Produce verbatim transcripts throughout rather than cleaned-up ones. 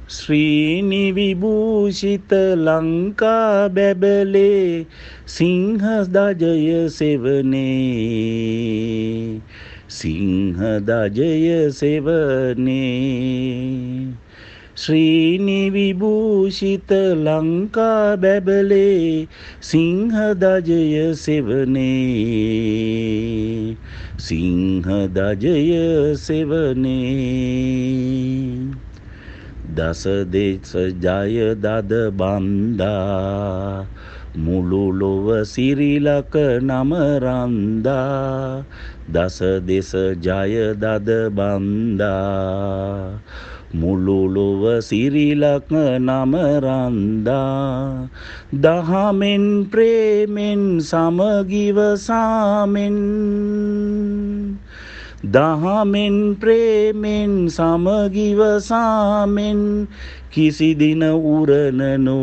ශ්‍රීනි විභූෂිත ලංකා බැබලේ සිංහ දජය සෙවනේ සිංහ දජය සෙවනේ ශ්‍රීනි විභූෂිත ලංකා බැබලේ සිංහ දජය සෙවනේ සිංහ දජය සෙවනේ දස දෙස ජය දද බන්දා මුළු ලොව සිරිලක නම රන්දා දස දෙස ජය දද බන්දා මුළු ලොව සිරිලක නම රන්දා දහමෙන් ප්‍රේමෙන් සමගිව සාමෙන් දහමෙන් ප්‍රේමෙන් සමගිව සාමෙන් කිසි දින උරන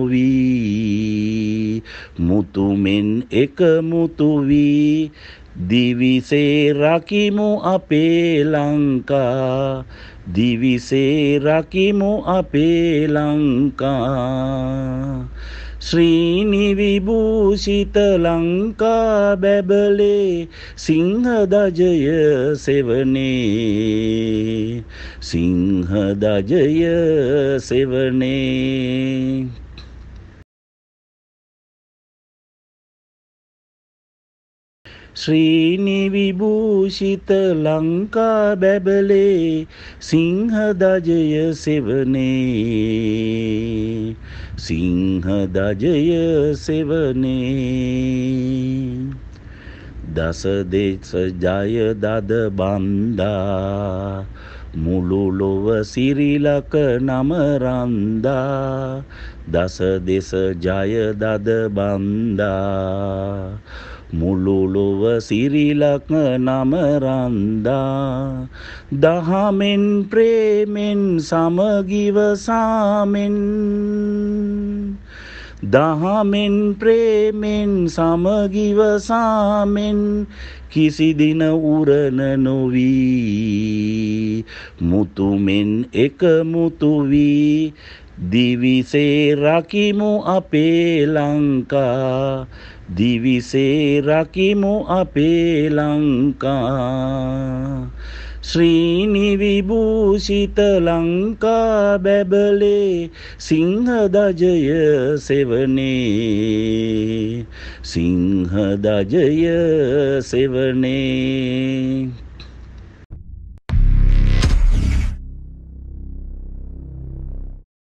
නොවී මුතුමෙන් එකමුතු වී දිවිසේ රකිමු අපේ ලංකා දිවිසේ රකිමු අපේ ලංකා ශ්‍රීනි විභූෂිත ලංකා බැබලේ සිංහ දජය සෙවනේ සිංහ දජය සෙවනේ ශ්‍රීනි විභූෂිත ලංකා බැබලේ සිංහ දජය සෙවනේ සිංහ දජය සෙවනේ දස දෙස ජය දද බන්දා මුළු ලොව සිරිලක නම රන්දා දස දෙස ජය දද බන්දා මුළු ලොව සිරිලක නම රන්දා දහමෙන් ප්‍රේමෙන් සමගිව සාමෙන් දහමෙන් ප්‍රේමෙන් සමගිව සාමෙන් කිසි දින උරන නොවී මුතුමෙන් එකමුතු වී දිවිසේ රකිමු අපේ ලංකා දිවිසේ රකිමු අපේ ලංකා ශ්‍රීනි විභූෂිත ලංකා බැබලේ සිංහ දජය සෙවනේ සිංහ දජය සෙවනේ